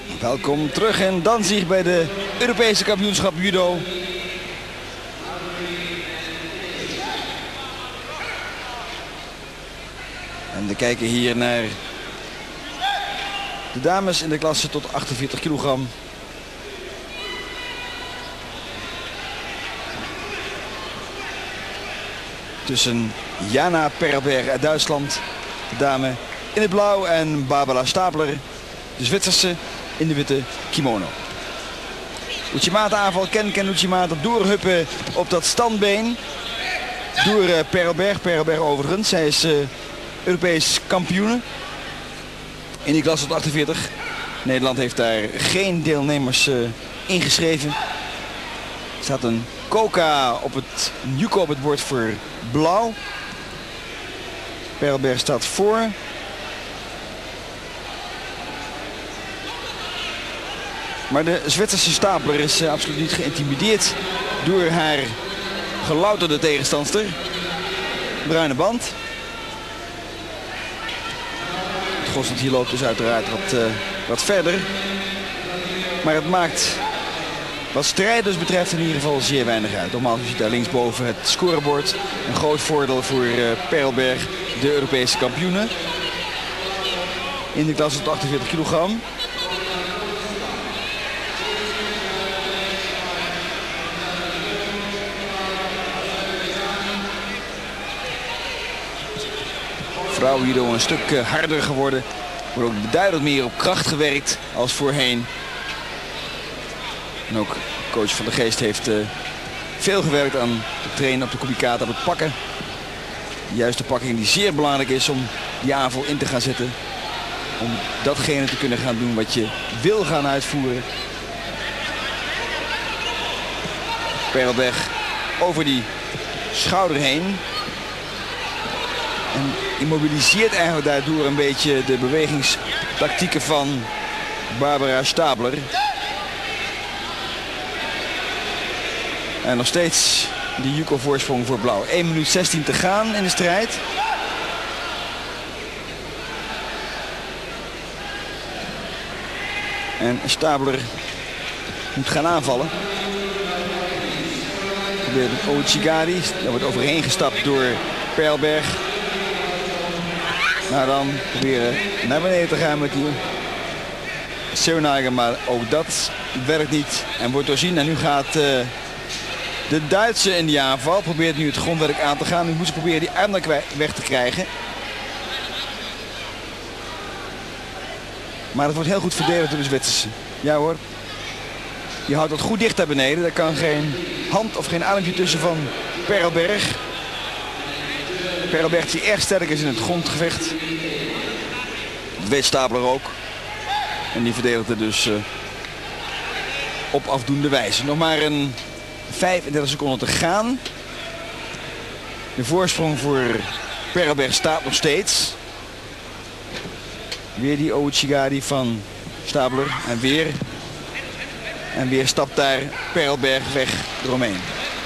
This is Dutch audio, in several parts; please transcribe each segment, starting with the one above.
Welkom terug in Danzig bij de Europese kampioenschap judo. En we kijken hier naar de dames in de klasse tot 48 kilogram. Tussen Jana Perlberg uit Duitsland, de dame in het blauw, en Barbara Stapler, de Zwitserse, in de witte kimono. Uchimata aanval, Ken Uchimata doorhuppen op dat standbeen. Door Perlberg overigens. Zij is Europees kampioene in die klasse tot 48. Nederland heeft daar geen deelnemers ingeschreven. Er staat een Coca op het Judo op het bord voor blauw. Perlberg staat voor. Maar de Zwitserse Stapler is absoluut niet geïntimideerd door haar gelouterde tegenstandster. Bruine band. Het gros dat hier loopt is uiteraard wat verder. Maar het maakt wat strijders betreft in ieder geval zeer weinig uit. Normaal ziet daar linksboven het scorebord. Een groot voordeel voor Perlberg, de Europese kampioene. In de klasse tot 48 kilogram. Vrouwen judo een stuk harder geworden. Wordt ook beduidend meer op kracht gewerkt als voorheen. En ook coach Van de Geest heeft veel gewerkt aan het trainen op de kubikata, op het pakken. De juiste pakking die zeer belangrijk is om die aanval in te gaan zetten. Om datgene te kunnen gaan doen wat je wil gaan uitvoeren. Perlberg over die schouder heen. En immobiliseert eigenlijk daardoor een beetje de bewegingstactieken van Barbara Stapler. En nog steeds die judo voorsprong voor blauw. 1 minuut 16 te gaan in de strijd. En Stapler moet gaan aanvallen. Probeert het Ouchigari. Daar wordt overheen gestapt door Perlberg. Nou, dan proberen naar beneden te gaan met die Seonager, maar ook dat werkt niet en wordt doorzien. En nu gaat de Duitse in die aanval, probeert nu het grondwerk aan te gaan. Nu moet ze proberen die arm weg te krijgen. Maar dat wordt heel goed verdedigd door de Zwitserse. Ja hoor, die houdt dat goed dicht daar beneden. Daar kan geen hand of geen armpje tussen van Perlberg. Perlberg die erg sterk is in het grondgevecht. Dat weet Stapler ook. En die verdedigt het dus op afdoende wijze. Nog maar een 35 seconden te gaan. De voorsprong voor Perlberg staat nog steeds. Weer die Ouchigari van Stapler. En weer stapt daar Perlberg weg eromheen.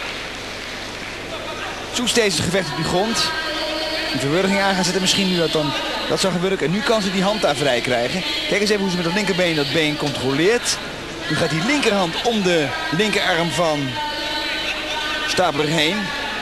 Zoekt steeds het gevecht op die grond. Die verwurging aan gaan zetten misschien nu dat zou gebeuren. En nu kan ze die hand daar vrij krijgen. Kijk eens even hoe ze met dat linkerbeen dat been controleert. Nu gaat die linkerhand om de linkerarm van Stapler heen.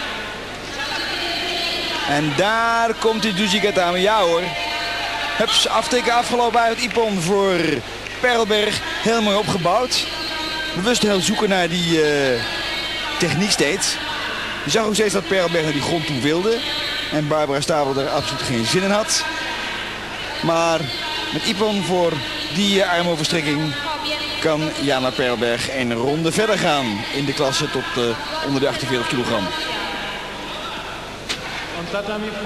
En daar komt die Jujigatame. Ja hoor. Hups, aftikken afgelopen uit Ippon voor Perlberg. Heel mooi opgebouwd. Bewust heel zoeken naar die techniek steeds. Je zag ook steeds dat Perlberg naar die grond toe wilde. En Barbara Stapler er absoluut geen zin in had. Maar met Ippon voor die armoverstrekking kan Jana Perlberg een ronde verder gaan in de klasse tot onder de 48 kilogram.